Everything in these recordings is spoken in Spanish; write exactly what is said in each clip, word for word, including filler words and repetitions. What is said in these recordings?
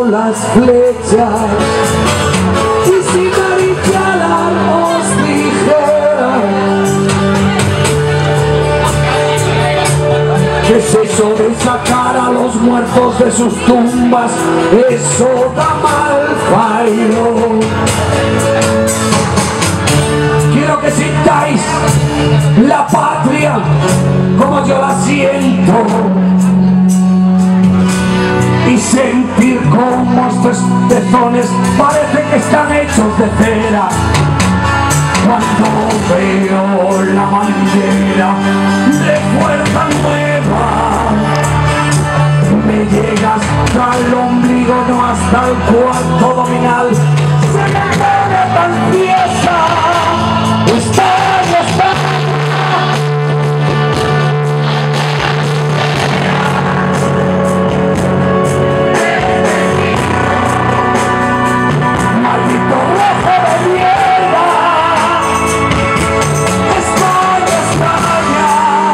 las flechas y sin armas ligeras. ¿Qué es eso de sacar a los muertos de sus tumbas? Eso da mal bailo. Quiero que sintáis la patria como yo la siento y sentir como estos pezones parecen que están hechos de cera. Cuando veo la bandera de Fuerza Nueva, me llega hasta el ombligo, no hasta el cuarto abdominal. Se me pone tan tiesa. España, España. Maldito rojo de mierda. España, España.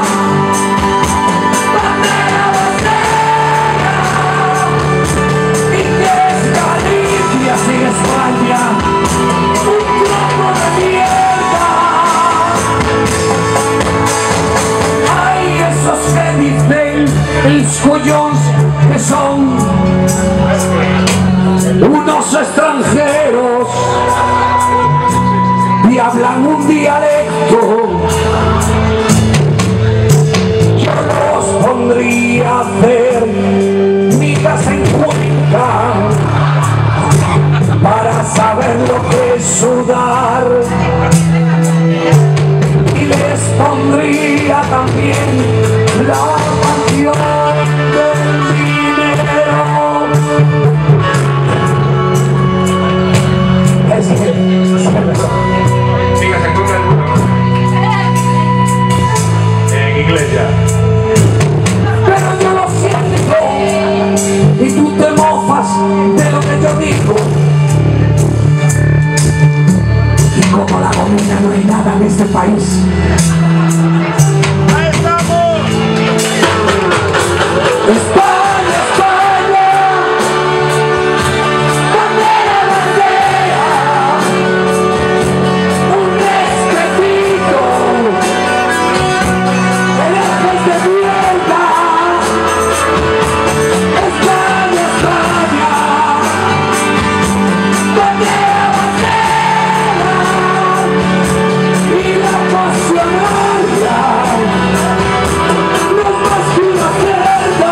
Bandera, bandera. Y que es Galicia sin España. Un trozo de mierda. Hay esos que dicen els collons que son unos extranjeros y hablan un dialecto. Yo los pondría a hacer migas en Cuenca para saber lo que es sudar. Y les pondría también la canción del dinero. Es que... Sígase con el... en inglés ya. Pero yo lo siento y tú te mofas de lo que yo digo. Y como la comida no hay nada en este país. ¡Ahí estamos! España, España, bandera, bandera, un respetito, lejos de mierda. España, España, bandera, bandera, y la pasionaria no es más que una cerda.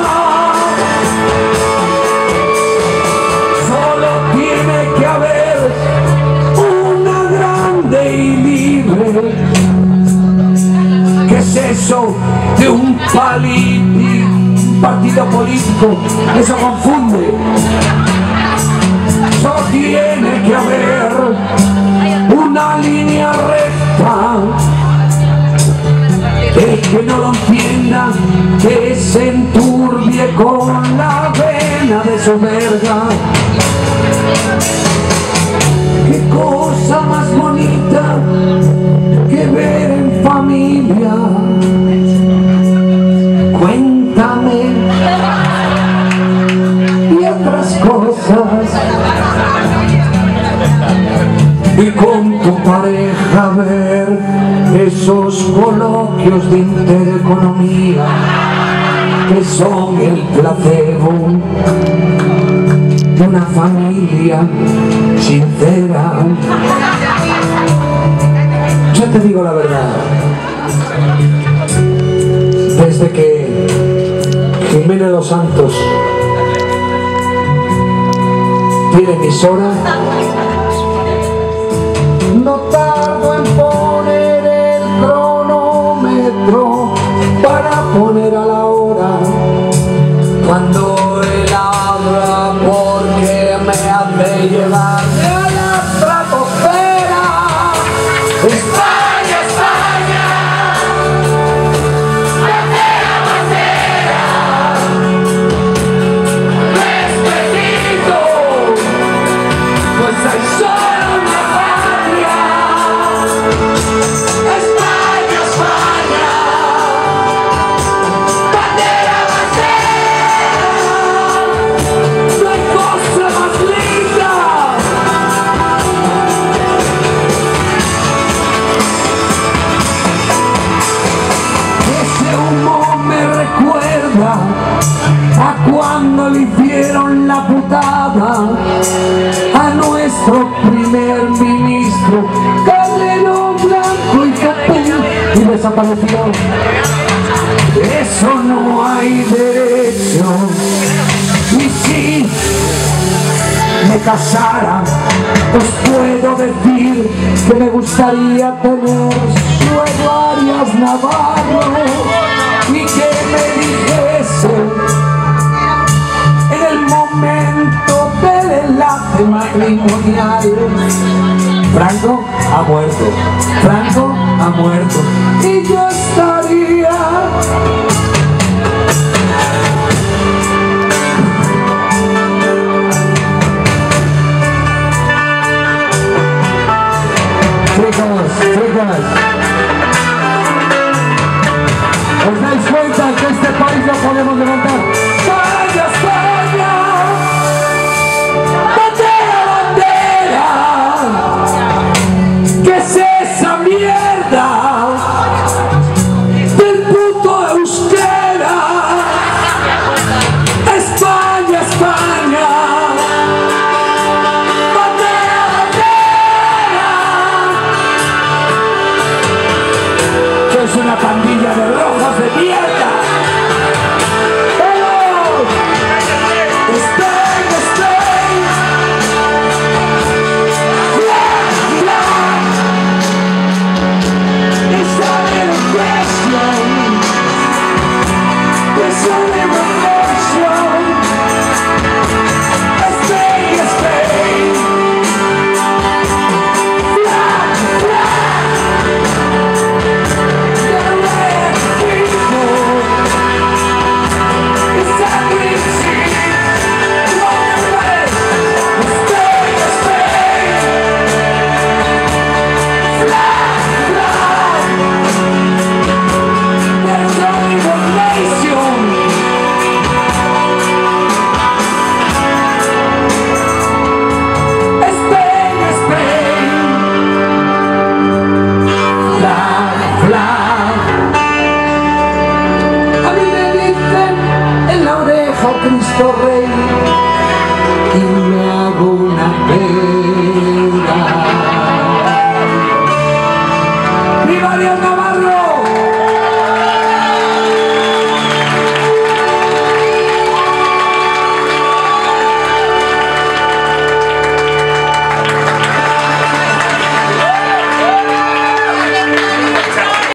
Solo tiene que haber una grande y libre. ¿Qué es eso de un pali- un partido político? Eso confunde. Solo tiene que haber una línea recta. El que no lo entienda, que se enturbie con la vena de su verga. Qué cosa más bonita que ver en familia. Cuéntame y otras cosas. Y con tu pareja ver esos coloquios de intereconomía que son el placebo de una familia sincera. Yo te digo la verdad, desde que Jiménez Los Santos tiene emisora, no tardo en poner el cronómetro para poner a la hora cuando él habla, porque me hace llevar a la estratosfera. España, España, bandera, bandera, respetito, pues hay solo una patria. España, España, bandera, bandera, no hay cosa a nuestro primer ministro, Calderón blanco y capul, y desapareció. Eso no hay derecho. Y si me casara, os puedo decir que me gustaría tener su Arias Navarro y que me dijese en el momento del enlace matrimonial: Franco ha muerto, Franco ha muerto, y yo estaría chicos, chicas, ¿os dais cuenta que este país lo podemos levantar? ¡España, España! ¡Bandera, bandera! ¿Qué es esa mierda del puto euskera? ¡España, España! Es una pandilla de rojos de mierda. ¡Hello! Spain, Spain. Black, black. It's an immigration. It's an immigration. Spain, Spain. Black, black. Cristo Rey, y me hago una fe.